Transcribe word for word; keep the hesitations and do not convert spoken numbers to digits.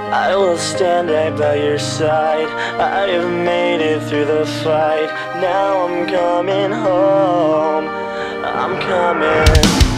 I will stand right by your side. I have made it through the fight. Now I'm coming home. I'm coming